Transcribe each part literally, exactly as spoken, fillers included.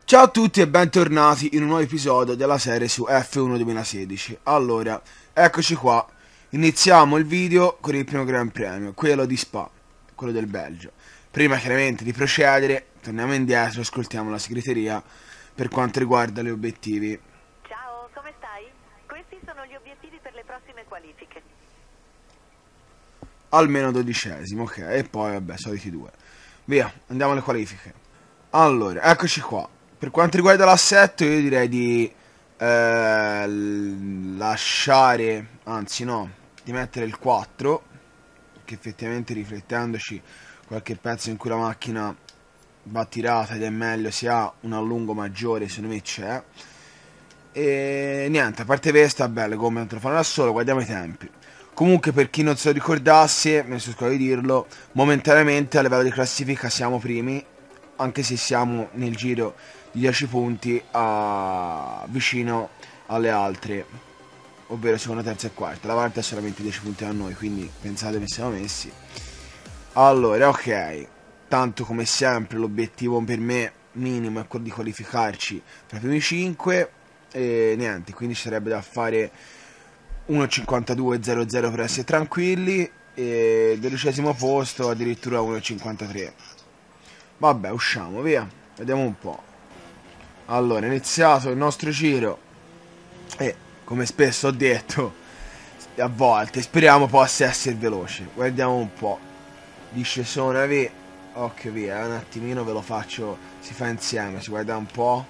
Ciao a tutti e bentornati in un nuovo episodio della serie su F uno duemilasedici. Allora, eccoci qua. Iniziamo il video con il primo Gran Premio, quello di Spa, quello del Belgio. Prima chiaramente di procedere, torniamo indietro e ascoltiamo la segreteria per quanto riguarda gli obiettivi. Ciao, come stai? Questi sono gli obiettivi per le prossime qualifiche. Almeno dodicesimo, ok, e poi vabbè, soliti due. Via, andiamo alle qualifiche. Allora, eccoci qua. Per quanto riguarda l'assetto io direi di eh, lasciare, anzi no, di mettere il quattro, che effettivamente riflettendoci qualche pezzo in cui la macchina va tirata ed è meglio si ha un allungo maggiore, secondo me c'è. E niente, a parte questa, vabbè, le gomme non te lo fanno da solo, guardiamo i tempi. Comunque per chi non se lo ricordasse, mi sono scordato di dirlo, momentaneamente a livello di classifica siamo primi, anche se siamo nel giro di dieci punti a... vicino alle altre, ovvero seconda, terza e quarta. La quarta è solamente dieci punti da noi, quindi pensate che siamo messi. Allora, ok, tanto come sempre l'obiettivo per me minimo è quello di qualificarci tra i primi cinque e niente, quindi ci sarebbe da fare uno cinquantadue zero zero per essere tranquilli e dodicesimo posto addirittura uno cinquantatré. Vabbè, usciamo, via, vediamo un po'. Allora, iniziato il nostro giro e, come spesso ho detto, a volte speriamo possa essere veloce. Guardiamo un po'. Discesone, via. Occhio, via, un attimino ve lo faccio, si fa insieme, si guarda un po'.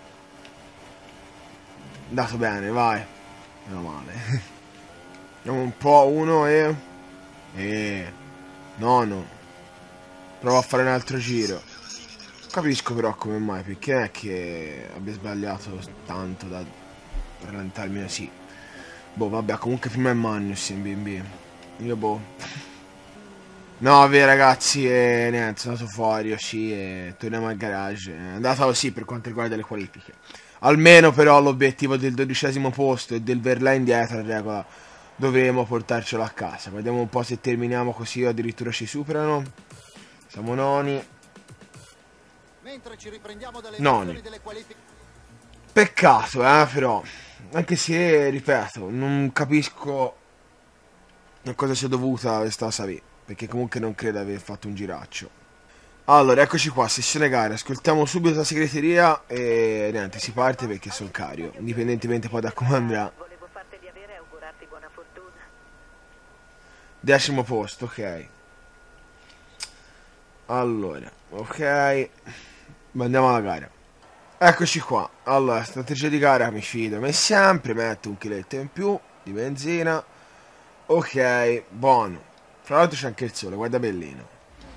Andato bene, vai. Meno male. Andiamo un po', uno e... E... Nono. Provo a fare un altro giro. Capisco però come mai, perché è che abbia sbagliato tanto da rallentarmi così. Boh, vabbè, comunque prima è Magnus in B and B. Io boh. No, vabbè ragazzi, e niente, sono andato fuori, sì, e torniamo al garage. È andata così per quanto riguarda le qualifiche. Almeno però l'obiettivo del dodicesimo posto e del Verlaine dietro in regola dovremo portarcelo a casa. Vediamo un po' se terminiamo così o addirittura ci superano. Siamo noni. Mentre ci riprendiamo dalle Noni. delle qualifiche. Peccato, eh, però. Anche se, ripeto, non capisco a cosa sia dovuta questa Savì, perché comunque non credo aver fatto un giraccio. Allora, eccoci qua, sessione gare. Ascoltiamo subito la segreteria e niente, si parte perché sono cario, indipendentemente poi da come andrà. Volevo farteli avere e augurarti buona fortuna. Decimo posto, ok. Allora, ok. Andiamo alla gara. Eccoci qua. Allora, strategia di gara, mi fido come sempre. Metto un chiletto in più di benzina. Ok, buono. Fra l'altro c'è anche il sole, guarda bellino.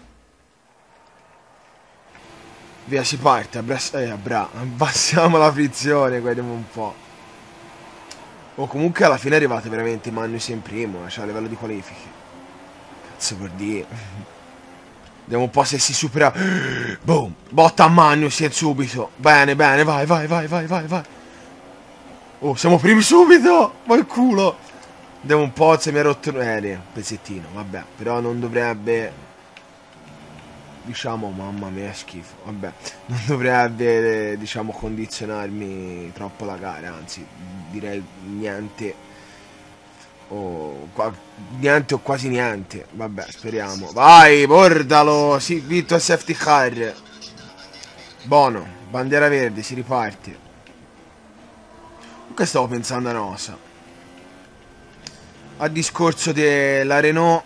Via, si parte. Abbra eh, abbra abbassiamo la frizione, guardiamo un po'. Oh, comunque alla fine è arrivato veramente Magnus in primo, cioè a livello di qualifiche. Cazzo per dire. Vediamo un po' se si supera. Boom! Botta a Magnus subito. Bene, bene, vai, vai, vai, vai, vai, vai. Oh, siamo primi subito! Ma il culo! Vediamo un po' se mi ha rotto. Eh, un pezzettino, vabbè. Però non dovrebbe. Diciamo, mamma mia, schifo. Vabbè. Non dovrebbe, diciamo, condizionarmi troppo la gara. Anzi, direi niente. Oh, qua, niente o quasi niente. Vabbè, speriamo. Vai, bordalo. Sì, vinto il safety car. Buono. Bandiera verde, si riparte. Comunque stavo pensando a una cosa. A discorso della Renault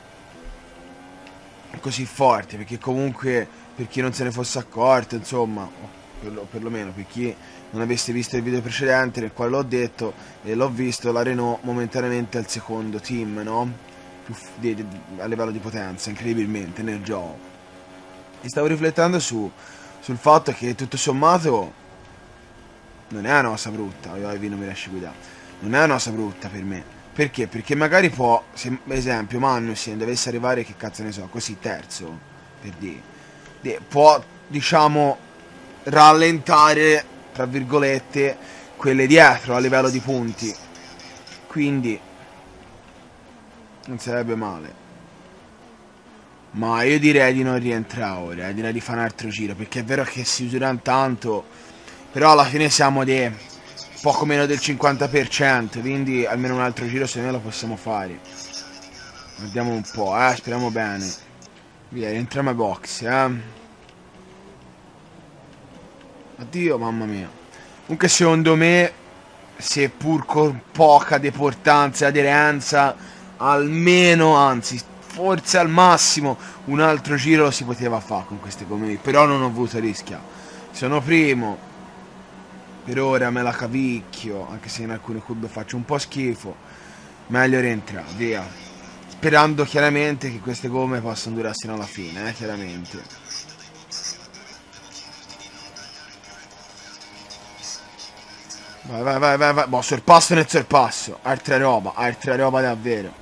così forte, perché comunque per chi non se ne fosse accorto, insomma, perlo, perlomeno per chi non avesse visto il video precedente nel quale l'ho detto e l'ho visto, la Renault momentaneamente è il secondo team, no? Più di, di, a livello di potenza, incredibilmente, nel gioco. E stavo riflettendo su, sul fatto che tutto sommato non è una cosa brutta, io non mi lasci guidare, non è una cosa brutta per me. Perché? Perché magari può, se per esempio Magnussen dovesse arrivare, che cazzo ne so, così terzo, per dire, può, diciamo, rallentare, tra virgolette, quelle dietro a livello di punti. Quindi non sarebbe male. Ma io direi di non rientrare ora, eh, direi di fare un altro giro, perché è vero che si useranno tanto Però alla fine siamo di poco meno del cinquanta per cento, quindi almeno un altro giro se noi lo possiamo fare. Vediamo un po', eh, speriamo bene. Via, rientriamo ai box, eh. Addio, mamma mia. Comunque secondo me, seppur con poca deportanza e aderenza, almeno, anzi, forse al massimo, un altro giro lo si poteva fare con queste gomme. Però non ho voluto rischiare. Sono primo. Per ora me la cavicchio, anche se in alcune curve faccio un po' schifo. Meglio rientrare, via. Sperando chiaramente che queste gomme possano durare fino alla fine, eh, chiaramente. Vai, vai, vai, vai, vai. Boh, sorpasso nel sorpasso. Altra roba, altra roba davvero.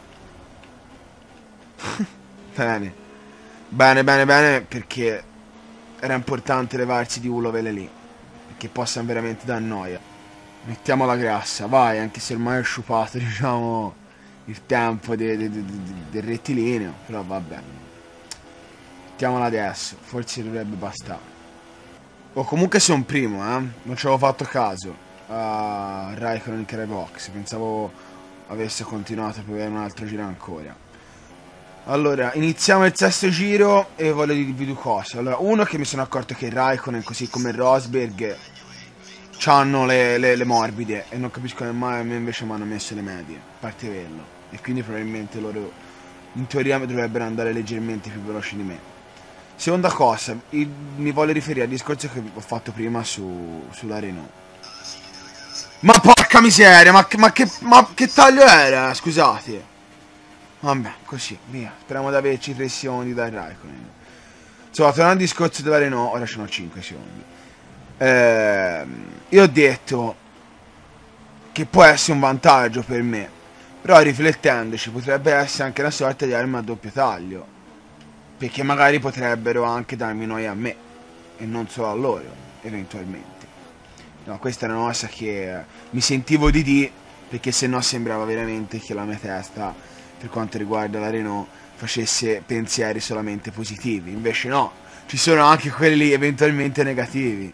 Bene. Bene, bene, bene, perché era importante levarsi di ulovele lì. Perché possano veramente dar noia. Mettiamo la grassa, vai, anche se ormai ho sciupato, diciamo, il tempo de, de, de, de, del rettilineo. Però vabbè. Mettiamola adesso, forse dovrebbe bastare. O comunque sono primo, eh. Non ci avevo fatto caso. A Raikkonen che era box, pensavo avesse continuato per avere un altro giro ancora. Allora, iniziamo il sesto giro e voglio dirvi due cose. Allora, uno, che mi sono accorto che Raikkonen, così come Rosberg, hanno le, le, le morbide e non capisco come mai a me invece mi hanno messo le medie, a parte quello, e quindi probabilmente loro in teoria dovrebbero andare leggermente più veloci di me. Seconda cosa, il, mi voglio riferire al discorso che ho fatto prima su, sulla Renault. Ma porca miseria, ma, ma, che, ma che taglio era? Scusate. Vabbè, così, via. Speriamo di averci tre secondi dal Raikkonen. Insomma, tornando al discorso della Renault, ora ce n'ho cinque secondi. Eh, io ho detto che può essere un vantaggio per me, però riflettendoci potrebbe essere anche una sorta di arma a doppio taglio, perché magari potrebbero anche darmi noia a me e non solo a loro, eventualmente. No, questa è una cosa che mi sentivo di dire, perché sennò sembrava veramente che la mia testa, per quanto riguarda la Renault, facesse pensieri solamente positivi. Invece no, ci sono anche quelli eventualmente negativi.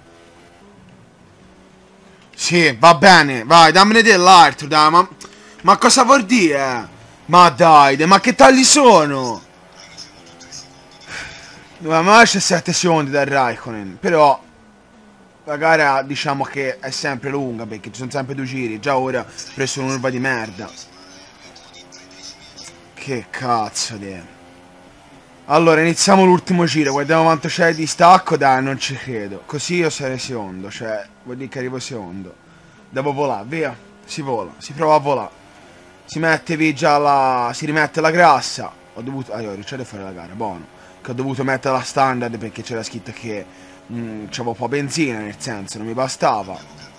Sì, va bene, vai, dammene dell'altro, dai, ma, ma cosa vuol dire? Ma dai, ma che tagli sono? Ma c'è sette secondi dal Raikkonen, però la gara diciamo che è sempre lunga, perché ci sono sempre due giri. Già ora ho preso un'urba di merda. Che cazzo di... Allora, iniziamo l'ultimo giro. Guardiamo quanto c'è di stacco. Dai, non ci credo. Così io sarei secondo. Cioè, vuol dire che arrivo secondo. Devo volare, via. Si vola, si prova a volare. Si mette via già la... Si rimette la grassa. Ho dovuto... Ah, io ho riuscito a fare la gara, buono. Che ho dovuto mettere la standard perché c'era scritto che... Mm, c'avevo un po' benzina, nel senso, non mi bastava.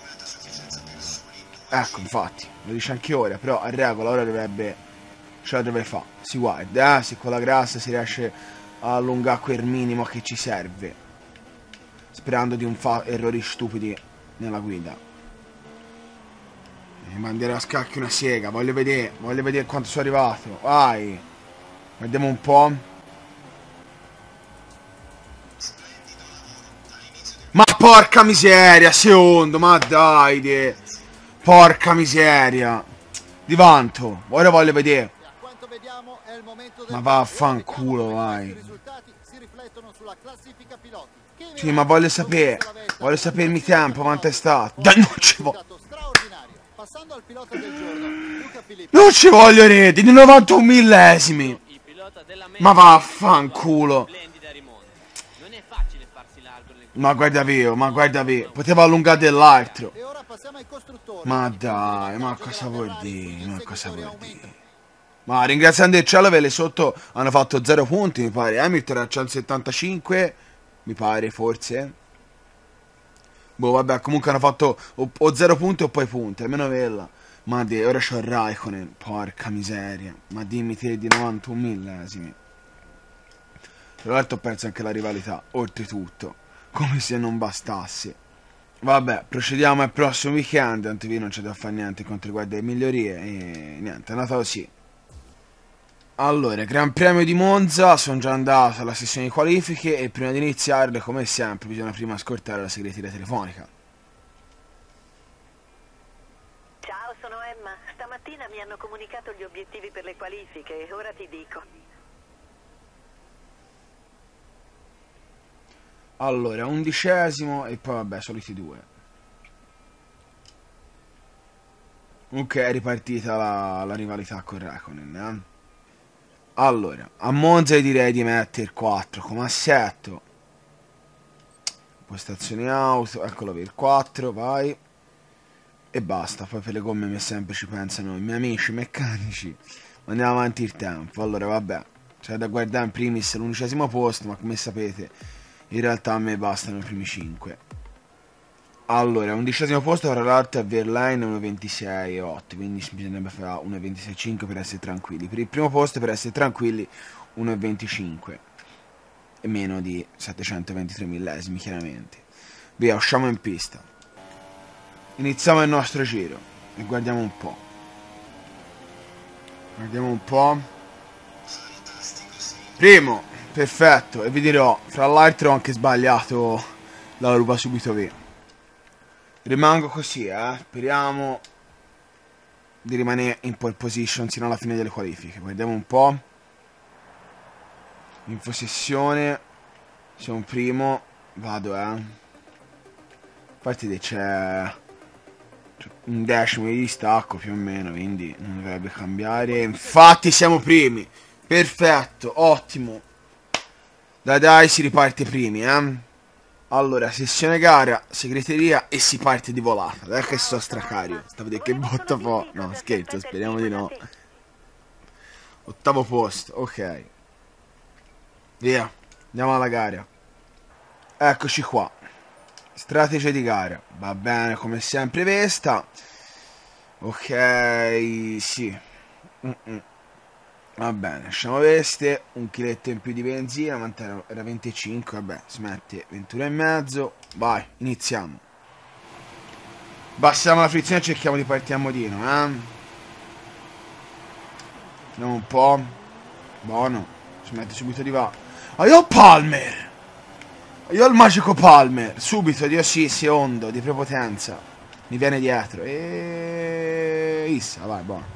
Ecco, infatti, lo dice anche ora. Però a regola ora dovrebbe... Ce la deve fare, si guarda, eh, se con la grassa si riesce a allungare quel minimo che ci serve, sperando di non fare errori stupidi nella guida. Mi manderò a scacchi una sega, voglio vedere, voglio vedere quanto sono arrivato, vai, vediamo un po'. Ma porca miseria, secondo, ma dai, de... porca miseria, di vanto, ora voglio vedere. Ma vaffanculo, vai. Sì, ma voglio sapere. Voglio sapermi tempo, quanto è stato. Dai, non ci voglio. Non ci voglio reti, di novantuno millesimi. Ma vaffanculo. Ma guarda via, ma guarda via. Potevo allungare dell'altro. Ma dai, ma cosa vuol dire? Ma cosa vuol dire? Ma ringraziando il cielo, vele sotto hanno fatto zero punti, mi pare. Hamilton a centosettantacinque, mi pare, forse. Boh, vabbè, comunque hanno fatto o, o zero punti o poi punti, almeno vella. Ma di, ora c'ho Raikkonen, porca miseria. Ma dimmi te di novantuno millesimi. Tra l'altro ho perso anche la rivalità, oltretutto. Come se non bastasse. Vabbè, procediamo al prossimo weekend, tanto qui non c'è da fare niente quanto riguarda le migliorie. E niente, è andata così. Allora, Gran Premio di Monza, sono già andato alla sessione di qualifiche e prima di iniziarle, come sempre, bisogna prima ascoltare la segreteria telefonica. sono Emma. Stamattina mi hanno comunicato gli obiettivi per le qualifiche e ora ti dico. Allora, undicesimo e poi vabbè, soliti due. Comunque è ripartita la, la rivalità con Raikkonen, eh? Allora, a Monza direi di mettere quattro come assetto. Postazioni auto, eccolo per il quattro, vai. E basta, poi per le gomme mi sempre ci pensano i miei amici meccanici. Andiamo avanti il tempo. Allora, vabbè, c'è da guardare in primis l'undicesimo posto, ma come sapete, in realtà a me bastano i primi cinque. Allora, undicesimo posto tra l'altro è Verlaine uno ventisei e otto, quindi bisognerebbe fare uno ventisei e cinque per essere tranquilli. Per il primo posto, per essere tranquilli, uno venticinque e meno di settecentoventitré millesimi, chiaramente. Via, usciamo in pista. Iniziamo il nostro giro e guardiamo un po'. Guardiamo un po'. Primo, perfetto, e vi dirò, fra l'altro ho anche sbagliato la ruba subito via. Rimango così, eh. Speriamo di rimanere in pole position sino alla fine delle qualifiche. Guardiamo un po'. Info sessione. Sono primo. Vado, eh. Infatti c'è un decimo di distacco più o meno, quindi non dovrebbe cambiare. Infatti siamo primi. Perfetto, ottimo. Dai dai, si riparte primi, eh. Allora, sessione gara, segreteria e si parte di volata. Dai che sto stracario. Sta a vedere che botto po'. No, scherzo, speriamo di no. Ottavo posto, ok. Via, andiamo alla gara. Eccoci qua. Strategia di gara. Va bene, come sempre Vesta. Ok, sì. Mm-mm. Va bene, lasciamo veste, un chiletto in più di benzina, mantiene, era venticinque, vabbè, si mette ventuno e mezzo, vai, iniziamo. Bassiamo la frizione e cerchiamo di partire a modino, eh. Vediamo un po'. Buono, si mette subito di va. Ah, io ho Palmer! Io ho il magico Palmer, subito, Dio sì, secondo, di prepotenza. Mi viene dietro, e... Issa, vai, buono.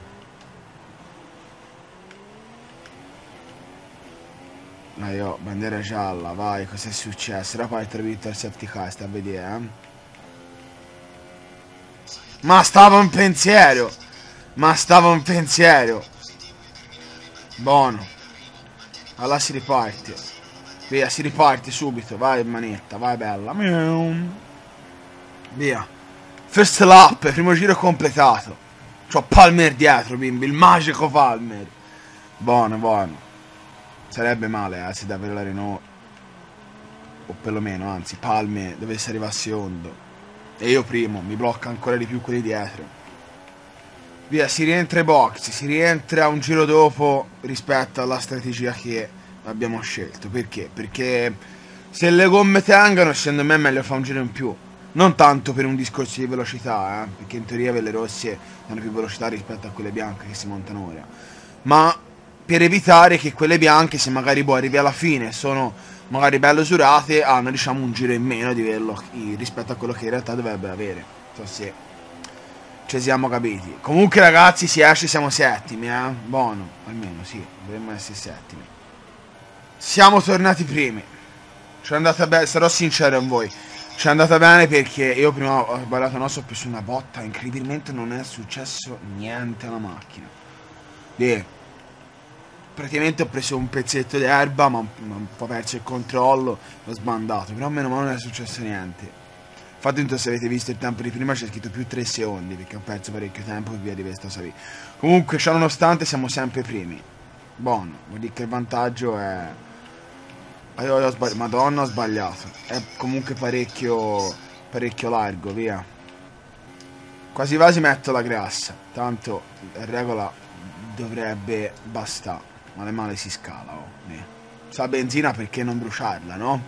Ma io, bandiera gialla, vai, cos'è successo? Era poi tre vittorie al safety car, sta a vedere, eh? Ma stavo in pensiero! Ma stavo in pensiero! Buono. Allora si riparte. Via, si riparte subito, vai manetta, vai bella. Via. First lap, primo giro completato. C'ho Palmer dietro, bimbi, il magico Palmer. Buono, buono. Sarebbe male, eh, se davvero la Renault, o perlomeno, anzi, Palme dovesse arrivare secondo e io primo, mi blocca ancora di più quelli dietro. Via, si rientra ai box, si rientra un giro dopo rispetto alla strategia che abbiamo scelto. Perché? Perché se le gomme tengono, secondo me è meglio fare un giro in più. Non tanto per un discorso di velocità, eh, perché in teoria quelle rosse hanno più velocità rispetto a quelle bianche che si montano ora, ma per evitare che quelle bianche, se magari poi arrivi alla fine, sono magari bello usurate, hanno diciamo un giro in meno di quello, rispetto a quello che in realtà dovrebbero avere. So se ci siamo capiti. Comunque ragazzi, si esce, siamo settimi, eh. Buono, almeno sì, dovremmo essere settimi. Siamo tornati primi. Ci è andata bene, sarò sincero con voi. Ci è andata bene perché io prima ho sbagliato, no, so, ho preso una botta, incredibilmente non è successo niente alla macchina. Beh, praticamente ho preso un pezzetto di erba, ma un po' perso il controllo, l'ho sbandato, però meno male non è successo niente. Infatti, se avete visto il tempo di prima c'è scritto più tre secondi, perché ho perso parecchio tempo e via di questo salì. Comunque, ciò nonostante, siamo sempre primi. Buono, vuol dire che il vantaggio è... Ah, io ho sbagliato, madonna ho sbagliato. È comunque parecchio, parecchio largo, via. Quasi quasi metto la grassa, tanto la regola dovrebbe bastare. Male male si scala, oh. Eh. Sa benzina, perché non bruciarla, no?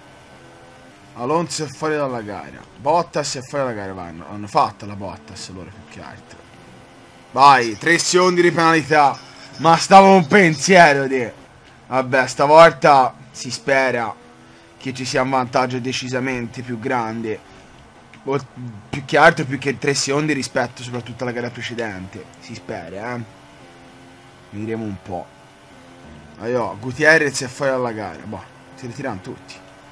Alonso è fuori dalla gara. Bottas è fuori dalla gara, vanno. Hanno fatto la Bottas loro più che altro. Vai, tre secondi di penalità. Ma stavo un pensiero di... Vabbè, stavolta si spera che ci sia un vantaggio decisamente più grande. più che altro più che tre secondi rispetto soprattutto alla gara precedente. Si spera, eh. Vedremo un po'. Allora, Gutierrez è fuori dalla gara. Boh, si ritirano tutti.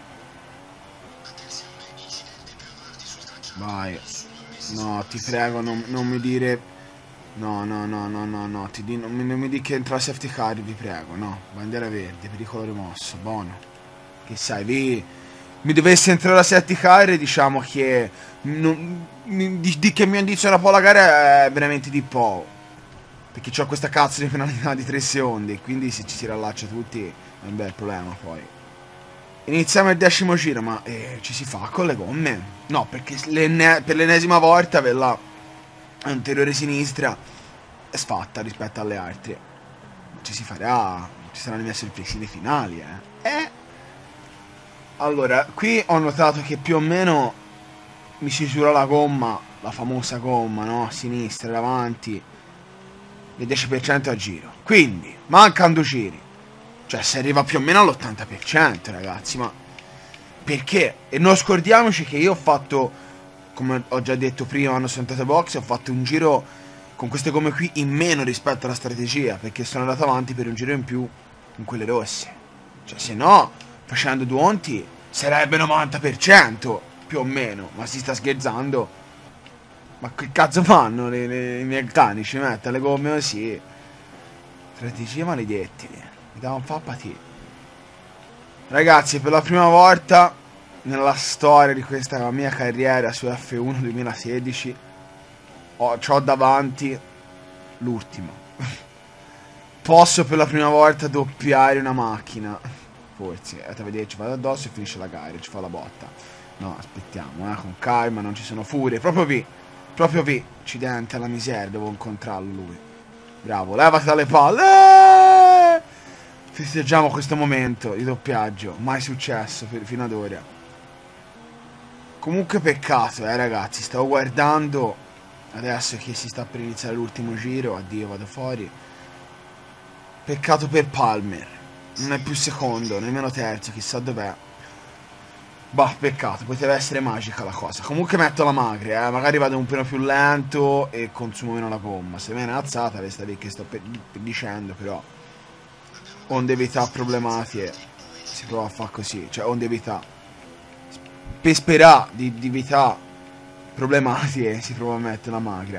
Vai. No, ti prego, non, non mi dire... No, no, no, no, no, no. Ti di... non, mi, non mi dica che entra la safety car, vi prego. No, bandiera verde, pericolo rimosso. Buono. Che sai, vi... mi dovesse entrare la safety car, diciamo che... Non, mi, di, di che mi indiziona un po' la gara è veramente di po'. Perché c'ho questa cazzo di penalità di tre secondi. Quindi se ci si rallaccia tutti è un bel problema poi. Iniziamo il decimo giro, ma eh, ci si fa con le gomme. No, perché per l'ennesima volta quella anteriore sinistra è sfatta rispetto alle altre. Ci si farà. Ci saranno le mie sorpresine finali, eh. Eh. Allora, qui ho notato che più o meno mi si giura la gomma, la famosa gomma, no? Sinistra, davanti, del dieci per cento a giro. Quindi, mancano due giri. Cioè, si arriva più o meno all'ottanta per cento, ragazzi, ma... Perché? E non scordiamoci che io ho fatto, come ho già detto prima, quando sono andato a box, ho fatto un giro con queste gomme qui in meno rispetto alla strategia, perché sono andato avanti per un giro in più con quelle rosse. Cioè, se no, facendo due onti, sarebbe novanta per cento, più o meno. Ma si sta scherzando? Ma che cazzo fanno le, le, i meccanici? Mettere le gomme così? Strategie maledetti. Mi dà un po' patire. Ragazzi, per la prima volta nella storia di questa mia carriera su F uno duemilasedici ho, c'ho davanti l'ultimo. Posso per la prima volta doppiare una macchina. Forse, andate a vedere, ci vado addosso e finisce la gara, ci fa la botta. No, aspettiamo, eh, con calma, non ci sono furie. Proprio vi, proprio vi, accidente alla miseria, devo incontrarlo lui. Bravo, levati dalle palle. Festeggiamo questo momento di doppiaggio, mai successo per, fino ad ora. Comunque peccato, eh ragazzi, stavo guardando adesso che si sta per iniziare l'ultimo giro. Addio, vado fuori. Peccato per Palmer, non è più secondo, nemmeno terzo, chissà dov'è. Bah, peccato, poteva essere magica la cosa. Comunque metto la magre, eh, magari vado un po' più lento e consumo meno la gomma. Se viene alzata, resta lì che sto per, per dicendo, però onde vita problematiche si prova a fare così, cioè onde vita per sperare di, di vita problematiche si prova a mettere la magra.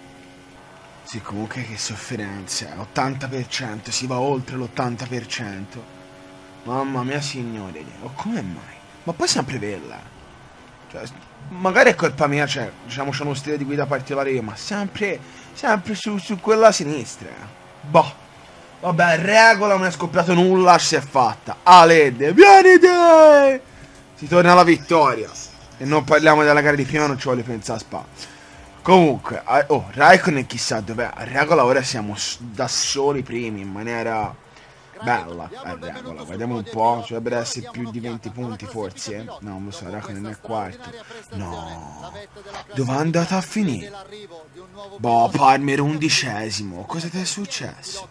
Sì, comunque che sofferenza, ottanta per cento, si va oltre l'ottanta per cento. Mamma mia signore, oh, come mai? Ma poi sempre bella. Cioè, magari è colpa mia, cioè, diciamo c'è uno stile di guida particolare io, ma sempre, sempre su, su quella sinistra. Boh. Vabbè, regola, non è scoppiato nulla, si è fatta. Aled, vieni te! Si torna alla vittoria. E non parliamo della gara di prima, non ci voglio pensare a Spa. Comunque, oh, Raikkonen chissà dov'è. A regola ora siamo da soli primi, in maniera bella. A regola, vediamo un po', ci dovrebbero essere più di venti punti forse. Eh? No, non lo so, Raikkonen è quarto. No, dove è andata a finire? Boh, Palmer undicesimo. Cosa ti è successo?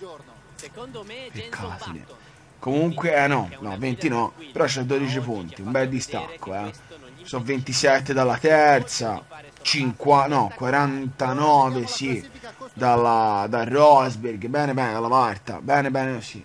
Peccato. Comunque, eh no, no, venti no. Però c'è dodici punti, un bel distacco, eh. Sono ventisette dalla terza, cinquanta, no, quarantanove, sì, dalla, da Rosberg, bene bene, dalla Marta, bene bene, sì.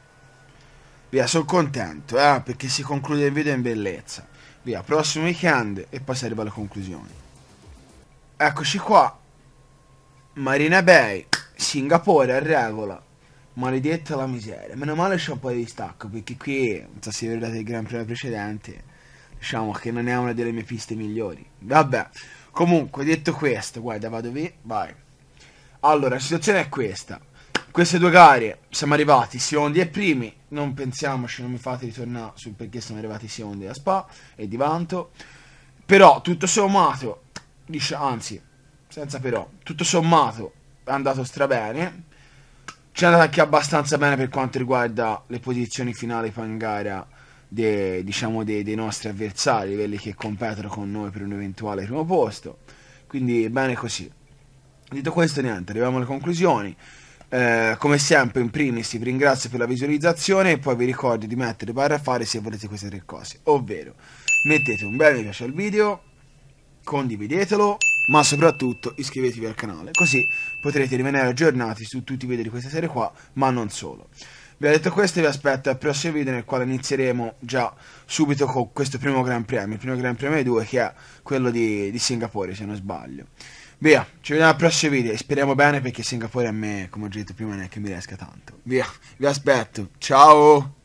Via, sono contento, eh, perché si conclude il video in bellezza. Via, prossimo weekend e poi si arriva alle conclusioni. Eccoci qua. Marina Bay, Singapore a regola. Maledetta la miseria. Meno male c'è un po' di distacco, perché qui, non so se vedete il Gran Premio precedente, diciamo che non è una delle mie piste migliori. Vabbè, comunque, detto questo, guarda, vado via, vai. Allora, la situazione è questa. Queste due gare siamo arrivati secondi e primi. Non pensiamoci, non mi fate ritornare sul perché siamo arrivati secondi a Spa e di vanto. Però, tutto sommato, dice, anzi, senza però, tutto sommato è andato strabene. Ci è andata anche abbastanza bene per quanto riguarda le posizioni finali poi in gara de, diciamo dei, dei nostri avversari, quelli che competono con noi per un eventuale primo posto. Quindi bene così. Detto questo, niente, arriviamo alle conclusioni. Eh, come sempre, in primis vi ringrazio per la visualizzazione e poi vi ricordo di mettere barra a fare se volete queste tre cose, ovvero mettete un bel mi piace al video, condividetelo, ma soprattutto iscrivetevi al canale, così potrete rimanere aggiornati su tutti i video di questa serie qua, ma non solo. Vi ho detto questo, vi aspetto al prossimo video nel quale inizieremo già subito con questo primo Gran Premio, il primo Gran Premio dei due, che è quello di, di Singapore, se non sbaglio. Via, ci vediamo al prossimo video e speriamo bene, perché Singapore a me, come ho detto prima, non è che mi riesca tanto. Via, vi aspetto, ciao!